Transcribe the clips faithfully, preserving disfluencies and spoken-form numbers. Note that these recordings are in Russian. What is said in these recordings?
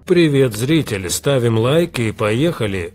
Привет, зрители, ставим лайк и поехали!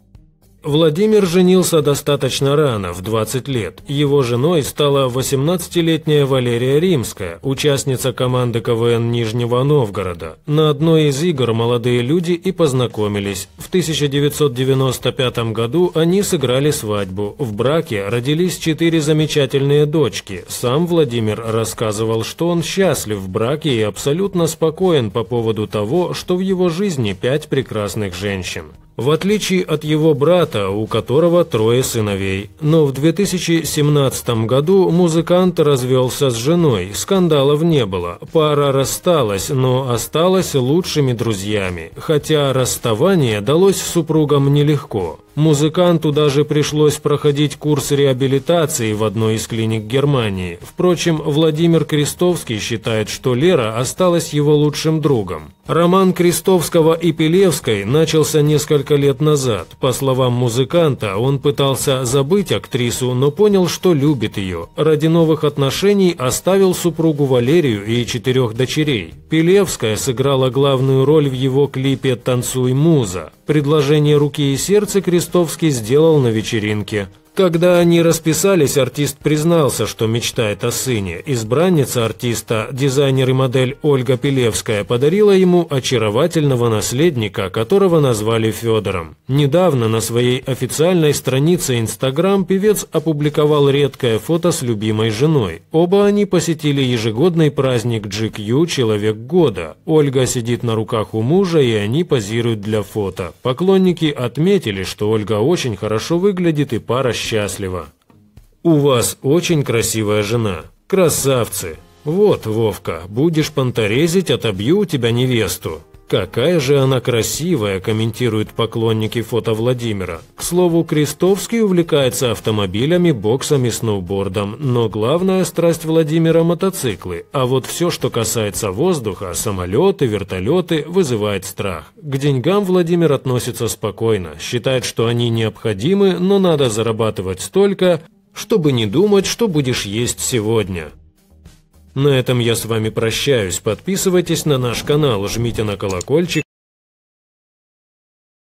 Владимир женился достаточно рано, в двадцать лет. Его женой стала восемнадцатилетняя Валерия Римская, участница команды КВН Нижнего Новгорода. На одной из игр молодые люди и познакомились. В тысяча девятьсот девяносто пятом году они сыграли свадьбу. В браке родились четыре замечательные дочки. Сам Владимир рассказывал, что он счастлив в браке и абсолютно спокоен по поводу того, что в его жизни пять прекрасных женщин. В отличие от его брата, у которого трое сыновей. Но в две тысячи семнадцатом году музыкант развелся с женой, скандалов не было. Пара рассталась, но осталась лучшими друзьями, хотя расставание далось супругам нелегко. Музыканту даже пришлось проходить курс реабилитации в одной из клиник Германии. Впрочем, Владимир Крестовский считает, что Лера осталась его лучшим другом. Роман Крестовского и Пелевской начался несколько лет назад. По словам музыканта, он пытался забыть актрису, но понял, что любит ее. Ради новых отношений оставил супругу Валерию и четырех дочерей. Пелевская сыграла главную роль в его клипе «Танцуй, муза». Предложение руки и сердца Крестовский сделал на вечеринке. Когда они расписались, артист признался, что мечтает о сыне. Избранница артиста, дизайнер и модель Ольга Пелевская, подарила ему очаровательного наследника, которого назвали Федором. Недавно на своей официальной странице Инстаграм певец опубликовал редкое фото с любимой женой. Оба они посетили ежегодный праздник джи кью «Человек года». Ольга сидит на руках у мужа, и они позируют для фото. Поклонники отметили, что Ольга очень хорошо выглядит и пара счастлива. У вас очень красивая жена. Красавцы. Вот, Вовка, будешь понторезить, отобью у тебя невесту. Какая же она красивая, комментируют поклонники фото Владимира. К слову, Крестовский увлекается автомобилями, боксом и сноубордом, но главная страсть Владимира – мотоциклы. А вот все, что касается воздуха, самолеты, вертолеты, вызывает страх. К деньгам Владимир относится спокойно, считает, что они необходимы, но надо зарабатывать столько, чтобы не думать, что будешь есть сегодня. На этом я с вами прощаюсь. Подписывайтесь на наш канал, жмите на колокольчик.